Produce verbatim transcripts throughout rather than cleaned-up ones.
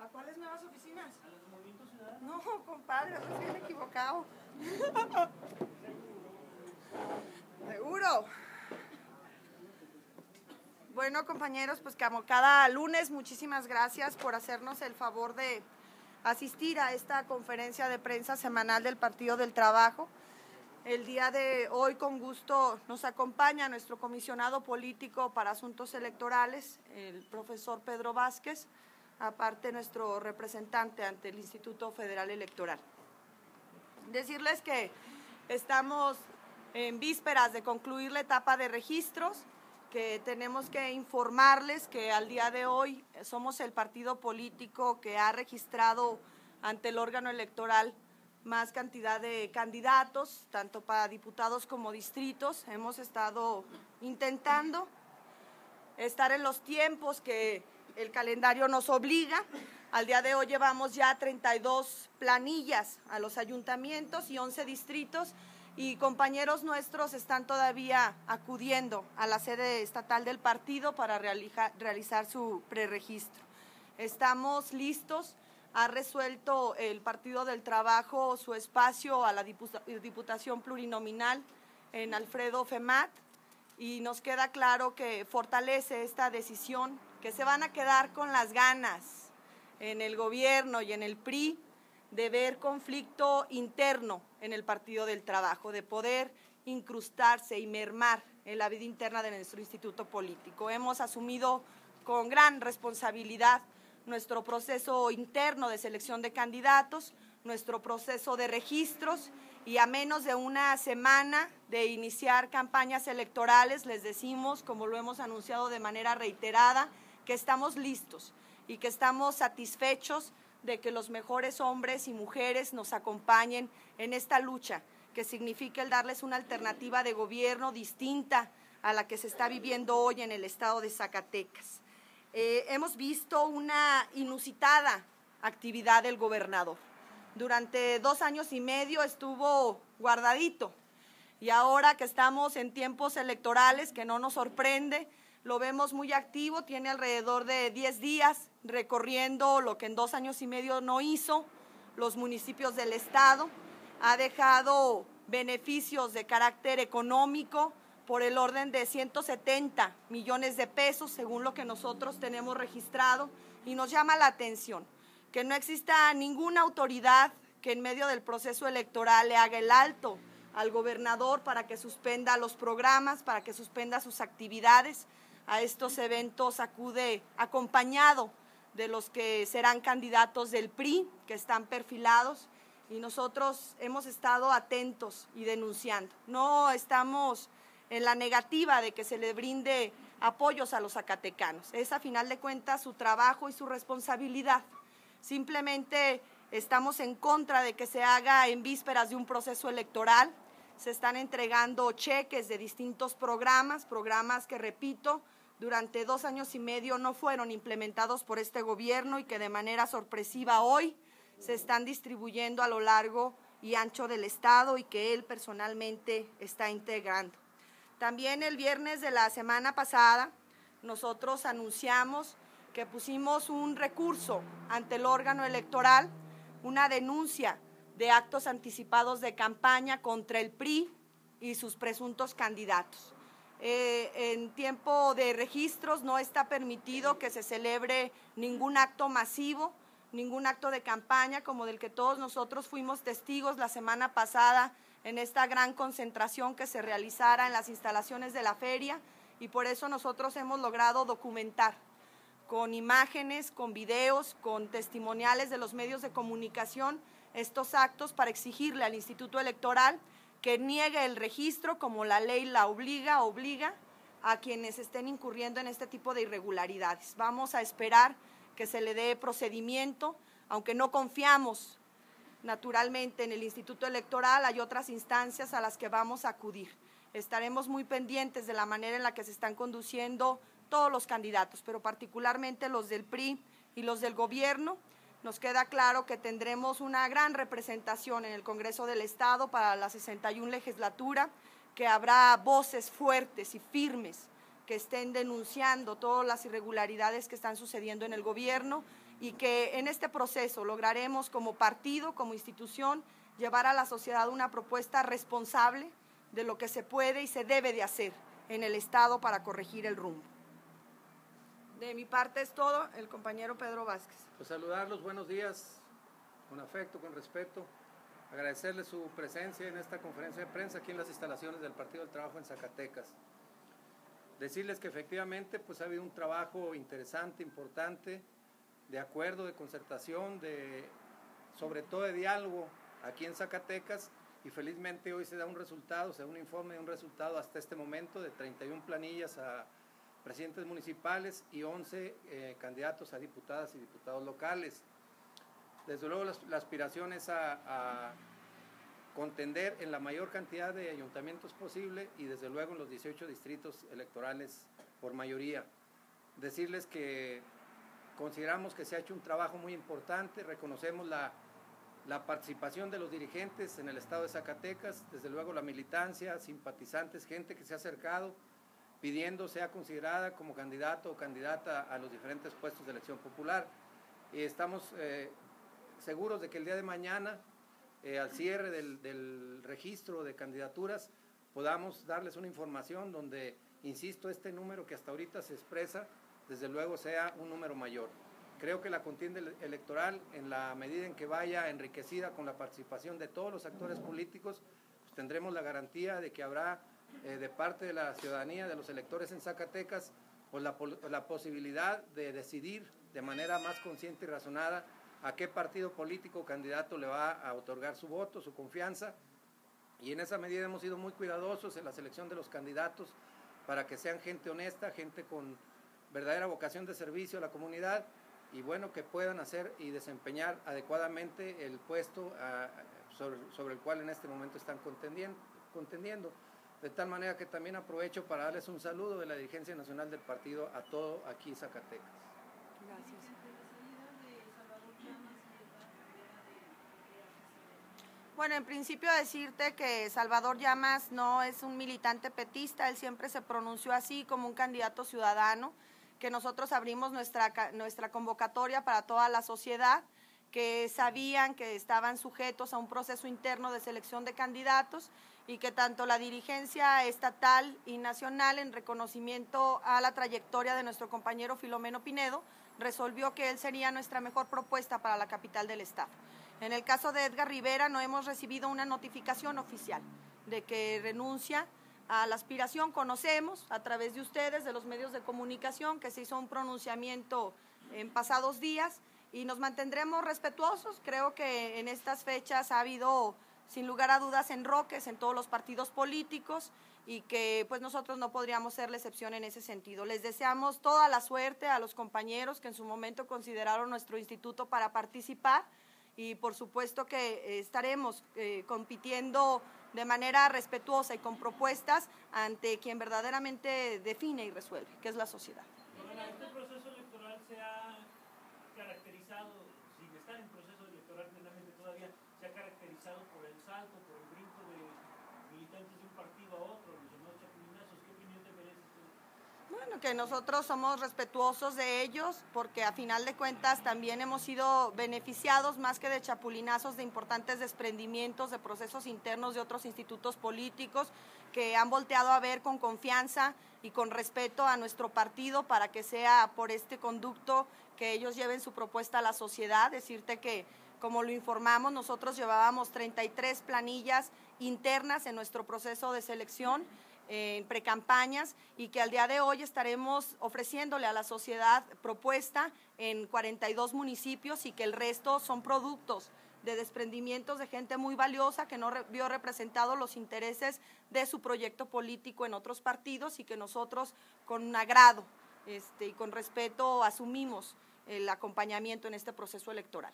cuáles nuevas oficinas? A los de Movimiento Ciudadano. No, compadre, estás bien equivocado. Seguro. Bueno, compañeros, pues como cada lunes, muchísimas gracias por hacernos el favor de asistir a esta conferencia de prensa semanal del Partido del Trabajo. El día de hoy, con gusto, nos acompaña nuestro comisionado político para asuntos electorales, el profesor Pedro Vázquez, aparte nuestro representante ante el Instituto Federal Electoral. Decirles que estamos en vísperas de concluir la etapa de registros, que tenemos que informarles que al día de hoy somos el partido político que ha registrado ante el órgano electoral más cantidad de candidatos, tanto para diputados como distritos. Hemos estado intentando estar en los tiempos que el calendario nos obliga. Al día de hoy llevamos ya treinta y dos planillas a los ayuntamientos y once distritos, y compañeros nuestros están todavía acudiendo a la sede estatal del partido para realizar, realizar su preregistro. Estamos listos. Ha resuelto el Partido del Trabajo su espacio a la Diputación Plurinominal en Alfredo Femat, y nos queda claro que fortalece esta decisión, que se van a quedar con las ganas en el gobierno y en el P R I de ver conflicto interno en el Partido del Trabajo, de poder incrustarse y mermar en la vida interna de nuestro instituto político. Hemos asumido con gran responsabilidad nuestro proceso interno de selección de candidatos, nuestro proceso de registros, y a menos de una semana de iniciar campañas electorales les decimos, como lo hemos anunciado de manera reiterada, que estamos listos y que estamos satisfechos de que los mejores hombres y mujeres nos acompañen en esta lucha, que significa el darles una alternativa de gobierno distinta a la que se está viviendo hoy en el estado de Zacatecas. Eh, hemos visto una inusitada actividad del gobernador. Durante dos años y medio estuvo guardadito, y ahora que estamos en tiempos electorales, que no nos sorprende, lo vemos muy activo. Tiene alrededor de diez días recorriendo lo que en dos años y medio no hizo, los municipios del estado. Ha dejado beneficios de carácter económico por el orden de ciento setenta millones de pesos, según lo que nosotros tenemos registrado, y nos llama la atención que no exista ninguna autoridad que en medio del proceso electoral le haga el alto al gobernador para que suspenda los programas, para que suspenda sus actividades. A estos eventos acude acompañado de los que serán candidatos del P R I, que están perfilados, y nosotros hemos estado atentos y denunciando. No estamos en la negativa de que se le brinde apoyos a los zacatecanos. Es a final de cuentas su trabajo y su responsabilidad. Simplemente estamos en contra de que se haga en vísperas de un proceso electoral. Se están entregando cheques de distintos programas, programas que, repito, durante dos años y medio no fueron implementados por este gobierno y que de manera sorpresiva hoy se están distribuyendo a lo largo y ancho del estado y que él personalmente está integrando. También el viernes de la semana pasada nosotros anunciamos que pusimos un recurso ante el órgano electoral, una denuncia de actos anticipados de campaña contra el P R I y sus presuntos candidatos. Eh, en tiempo de registros no está permitido que se celebre ningún acto masivo, ningún acto de campaña como del que todos nosotros fuimos testigos la semana pasada en esta gran concentración que se realizara en las instalaciones de la feria, y por eso nosotros hemos logrado documentar con imágenes, con videos, con testimoniales de los medios de comunicación estos actos para exigirle al Instituto Electoral que niegue el registro como la ley la obliga, obliga a quienes estén incurriendo en este tipo de irregularidades. Vamos a esperar que se le dé procedimiento, aunque no confiamos naturalmente en el Instituto Electoral, hay otras instancias a las que vamos a acudir. Estaremos muy pendientes de la manera en la que se están conduciendo todos los candidatos, pero particularmente los del P R I y los del gobierno. Nos queda claro que tendremos una gran representación en el Congreso del Estado para la sesenta y una legislatura, que habrá voces fuertes y firmes que estén denunciando todas las irregularidades que están sucediendo en el gobierno, y que en este proceso lograremos como partido, como institución, llevar a la sociedad una propuesta responsable de lo que se puede y se debe de hacer en el Estado para corregir el rumbo. De mi parte es todo, el compañero Pedro Vázquez. Pues saludarlos, buenos días, con afecto, con respeto, agradecerles su presencia en esta conferencia de prensa aquí en las instalaciones del Partido del Trabajo en Zacatecas. Decirles que efectivamente pues ha habido un trabajo interesante, importante, de acuerdo, de concertación, de, sobre todo de diálogo aquí en Zacatecas, y felizmente hoy se da un resultado, se da un informe de un resultado hasta este momento de treinta y una planillas a presidentes municipales y once eh, candidatos a diputadas y diputados locales. Desde luego la, la aspiración es a, a contender en la mayor cantidad de ayuntamientos posible y desde luego en los dieciocho distritos electorales por mayoría. Decirles que consideramos que se ha hecho un trabajo muy importante, reconocemos la, la participación de los dirigentes en el estado de Zacatecas, desde luego la militancia, simpatizantes, gente que se ha acercado pidiendo sea considerada como candidato o candidata a los diferentes puestos de elección popular. Y estamos eh, seguros de que el día de mañana, eh, al cierre del, del registro de candidaturas, podamos darles una información donde, insisto, este número que hasta ahorita se expresa, desde luego sea un número mayor. Creo que la contienda electoral, en la medida en que vaya enriquecida con la participación de todos los actores políticos, pues tendremos la garantía de que habrá eh, de parte de la ciudadanía, de los electores en Zacatecas, pues la, la posibilidad de decidir de manera más consciente y razonada a qué partido político o candidato le va a otorgar su voto, su confianza, y en esa medida hemos sido muy cuidadosos en la selección de los candidatos para que sean gente honesta, gente con verdadera vocación de servicio a la comunidad, y bueno, que puedan hacer y desempeñar adecuadamente el puesto a, sobre, sobre el cual en este momento están contendiendo, contendiendo. De tal manera que también aprovecho para darles un saludo de la dirigencia nacional del partido a todo aquí Zacatecas. Gracias. Bueno, en principio decirte que Salvador Llamas no es un militante petista, él siempre se pronunció así como un candidato ciudadano, que nosotros abrimos nuestra, nuestra convocatoria para toda la sociedad, que sabían que estaban sujetos a un proceso interno de selección de candidatos y que tanto la dirigencia estatal y nacional, en reconocimiento a la trayectoria de nuestro compañero Filomeno Pinedo, resolvió que él sería nuestra mejor propuesta para la capital del estado. En el caso de Edgar Rivera no hemos recibido una notificación oficial de que renuncia a la aspiración. Conocemos a través de ustedes, de los medios de comunicación, que se hizo un pronunciamiento en pasados días y nos mantendremos respetuosos. Creo que en estas fechas ha habido, sin lugar a dudas, enroques en todos los partidos políticos y que pues nosotros no podríamos ser la excepción en ese sentido. Les deseamos toda la suerte a los compañeros que en su momento consideraron nuestro instituto para participar y por supuesto que estaremos eh, compitiendo de manera respetuosa y con propuestas ante quien verdaderamente define y resuelve, que es la sociedad. Bueno, este proceso electoral se ha caracterizado, sin estar en proceso electoral plenamente todavía, se ha caracterizado por el salto, por el brinco de militantes de un partido a otro, los llamados chapulinazos. ¿Qué opinión te merece usted? Bueno, que nosotros somos respetuosos de ellos porque a final de cuentas también hemos sido beneficiados más que de chapulinazos de importantes desprendimientos de procesos internos de otros institutos políticos que han volteado a ver con confianza y con respeto a nuestro partido para que sea por este conducto que ellos lleven su propuesta a la sociedad. Decirte que, como lo informamos, nosotros llevábamos treinta y tres planillas internas en nuestro proceso de selección, en precampañas, y que al día de hoy estaremos ofreciéndole a la sociedad propuesta en cuarenta y dos municipios y que el resto son productos de desprendimientos de gente muy valiosa que no re, vio representados los intereses de su proyecto político en otros partidos y que nosotros con agrado este, y con respeto asumimos el acompañamiento en este proceso electoral.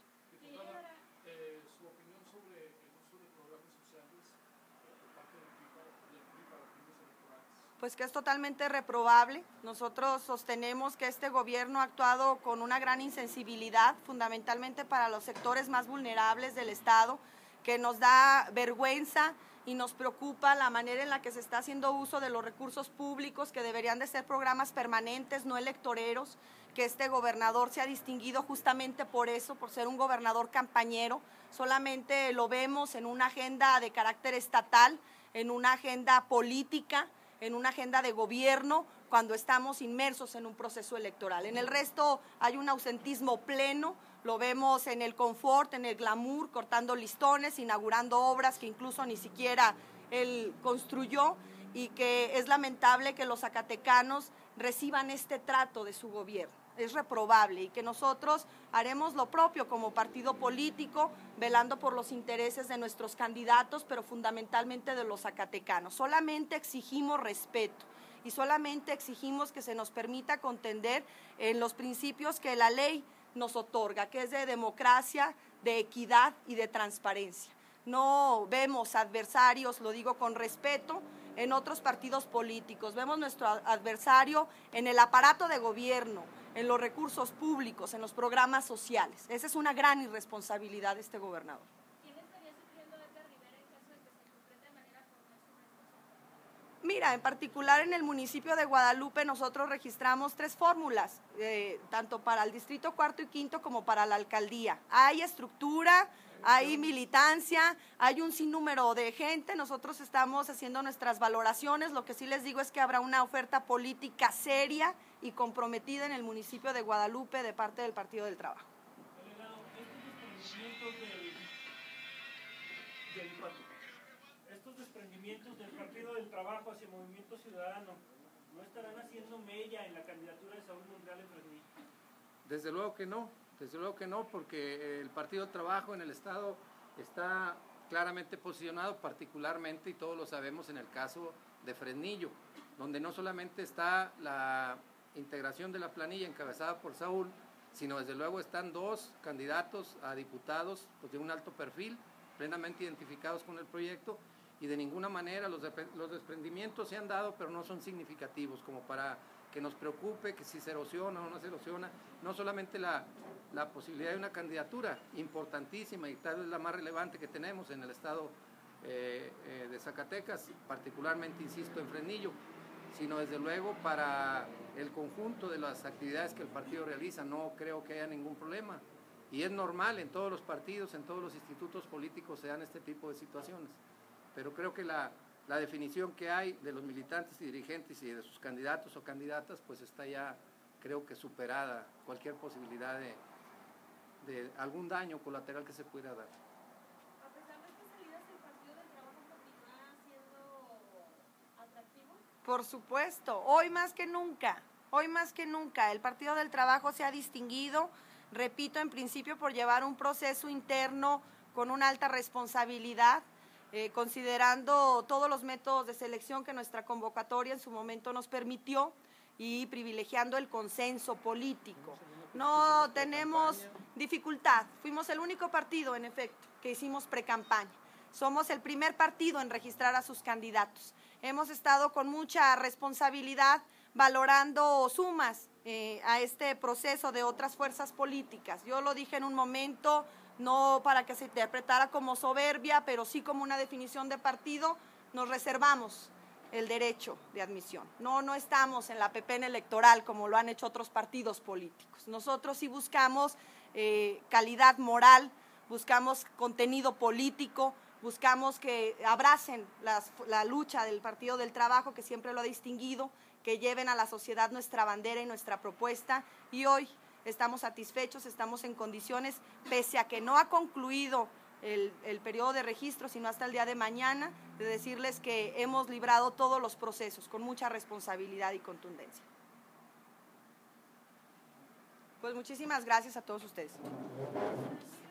Pues que es totalmente reprobable. Nosotros sostenemos que este gobierno ha actuado con una gran insensibilidad, fundamentalmente para los sectores más vulnerables del Estado, que nos da vergüenza y nos preocupa la manera en la que se está haciendo uso de los recursos públicos, que deberían de ser programas permanentes, no electoreros, que este gobernador se ha distinguido justamente por eso, por ser un gobernador campañero. Solamente lo vemos en una agenda de carácter estatal, en una agenda política, en una agenda de gobierno, cuando estamos inmersos en un proceso electoral. En el resto hay un ausentismo pleno, lo vemos en el confort, en el glamour, cortando listones, inaugurando obras que incluso ni siquiera él construyó, y que es lamentable que los zacatecanos reciban este trato de su gobierno. Es reprobable, y que nosotros haremos lo propio como partido político, velando por los intereses de nuestros candidatos, pero fundamentalmente de los zacatecanos. Solamente exigimos respeto y solamente exigimos que se nos permita contender en los principios que la ley nos otorga, que es de democracia, de equidad y de transparencia. No vemos adversarios, lo digo con respeto, en otros partidos políticos. Vemos nuestro adversario en el aparato de gobierno, en los recursos públicos, en los programas sociales. Esa es una gran irresponsabilidad de este gobernador. ¿Quién estaría sufriendo Edgar Rivera en caso de que se concrete de manera formal su responsabilidad? Mira, en particular en el municipio de Guadalupe nosotros registramos tres fórmulas, eh, tanto para el distrito cuarto y quinto como para la alcaldía. Hay estructura, hay militancia, hay un sinnúmero de gente, nosotros estamos haciendo nuestras valoraciones. Lo que sí les digo es que habrá una oferta política seria y comprometida en el municipio de Guadalupe de parte del Partido del Trabajo. Delegado, estos desprendimientos del, del, estos desprendimientos del Partido del Trabajo hacia Movimiento Ciudadano, ¿no estarán haciendo mella en la candidatura de Saúl Monreal en Fresnillo? Desde luego que no, desde luego que no, porque el Partido del Trabajo en el Estado está claramente posicionado, particularmente, y todos lo sabemos, en el caso de Fresnillo, donde no solamente está la integración de la planilla encabezada por Saúl, sino desde luego están dos candidatos a diputados pues, de un alto perfil, plenamente identificados con el proyecto, y de ninguna manera los, de, los desprendimientos se han dado, pero no son significativos como para que nos preocupe que si se erosiona o no se erosiona, no solamente la, la posibilidad de una candidatura importantísima y tal vez la más relevante que tenemos en el estado eh, eh, de Zacatecas, particularmente, insisto, en Fresnillo, sino desde luego para el conjunto de las actividades que el partido realiza. No creo que haya ningún problema, y es normal en todos los partidos, en todos los institutos políticos se dan este tipo de situaciones, pero creo que la, la definición que hay de los militantes y dirigentes y de sus candidatos o candidatas pues está ya, creo que superada cualquier posibilidad de, de algún daño colateral que se pudiera dar. A pesar de estas salidas, ¿el Partido del Trabajo continúa siendo atractivo? Por supuesto, hoy más que nunca, hoy más que nunca, el Partido del Trabajo se ha distinguido, repito, en principio por llevar un proceso interno con una alta responsabilidad, eh, considerando todos los métodos de selección que nuestra convocatoria en su momento nos permitió y privilegiando el consenso político. No tenemos dificultad, fuimos el único partido, en efecto, que hicimos precampaña. Somos el primer partido en registrar a sus candidatos. Hemos estado con mucha responsabilidad valorando sumas eh, a este proceso de otras fuerzas políticas. Yo lo dije en un momento, no para que se interpretara como soberbia, pero sí como una definición de partido, nos reservamos el derecho de admisión. No, no estamos en la pepena electoral como lo han hecho otros partidos políticos. Nosotros sí buscamos eh, calidad moral, buscamos contenido político, buscamos que abracen las, la lucha del Partido del Trabajo, que siempre lo ha distinguido, que lleven a la sociedad nuestra bandera y nuestra propuesta, y hoy estamos satisfechos, estamos en condiciones, pese a que no ha concluido el, el periodo de registro, sino hasta el día de mañana, de decirles que hemos librado todos los procesos con mucha responsabilidad y contundencia. Pues muchísimas gracias a todos ustedes.